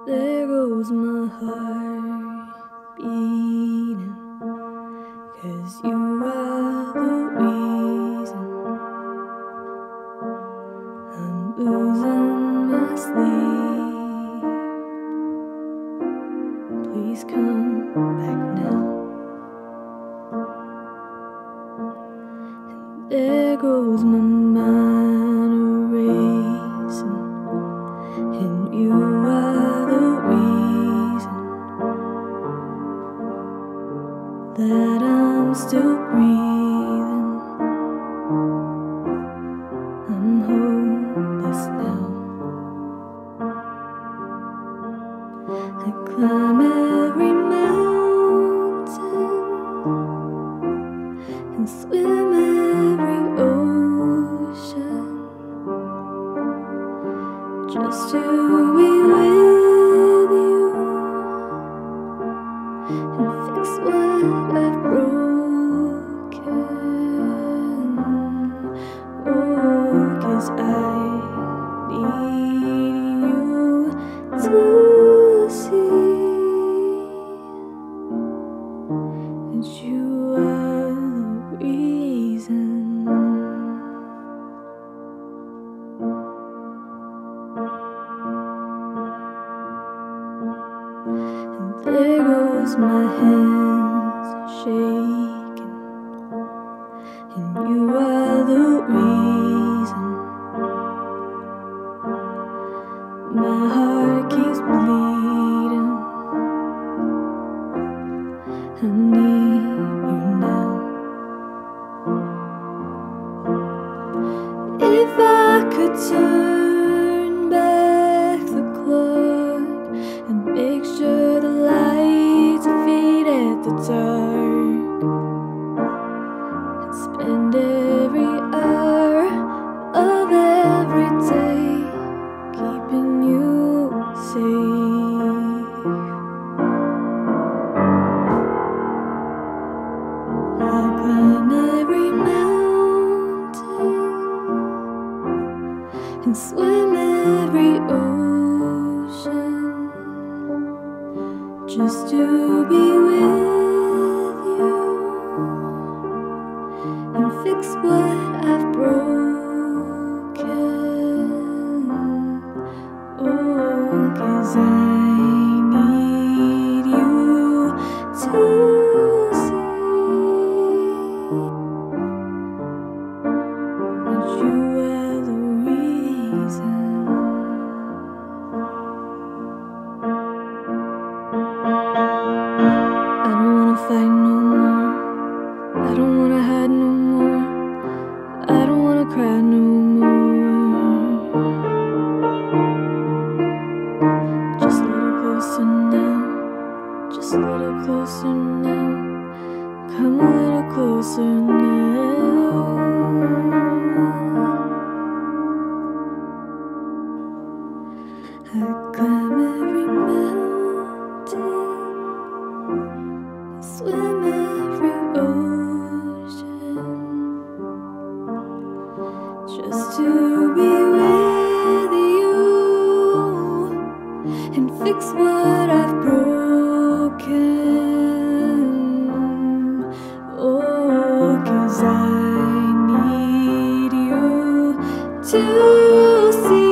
There goes my heart beating, 'cause you are the reason I'm losing my sleep. Please come back now. And there goes my mind erasing, and you are the reason that I'm still breathing. I'm hopeless now. I climb every mountain and swim every ocean just to be with you and fix what I've broken. Oh, 'cause I need you to see that you are the reason. And there goes my hands shaking, and you are the reason my heart keeps bleeding. I need you now. If I could turn back the clock and make sure the lights fade at the dark, I'd spend every hour of every day keeping you safe. I climb every mountain and swim every ocean just to be with you and fix what I've broken. Oh, 'cause I need you to see that you are the reason. I don't wanna fight no more. I don't wanna hide no more. I don't wanna cry no more. Just a little closer now. Just a little closer now. Come a little closer now. I climb every mountain, swim every ocean just to be with you and fix what I've broken. Oh, 'cause I need you to see